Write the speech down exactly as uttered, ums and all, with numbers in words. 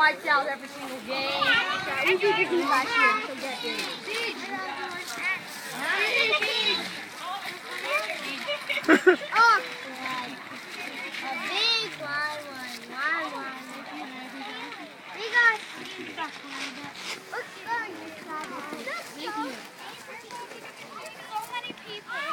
lights out every single game. Yeah, we did this last year. So get it. Oh, a big one, one, one, one. We got. Let's go. So many people.